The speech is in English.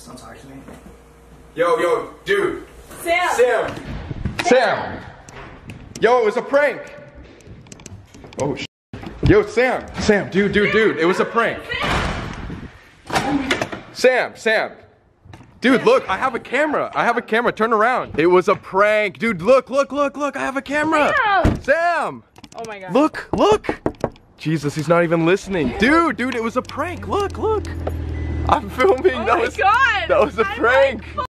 Don't talk to me. Yo, dude. Sam. Sam. Yo, it was a prank. Oh, sh. Yo, Sam. Sam, dude. It was a prank. Sam. Dude, look, I have a camera. Turn around. It was a prank. Dude, look. I have a camera. Sam. Oh my god. Look. Jesus, he's not even listening. Dude, it was a prank. Look. I'm filming. Oh my god. That was a prank.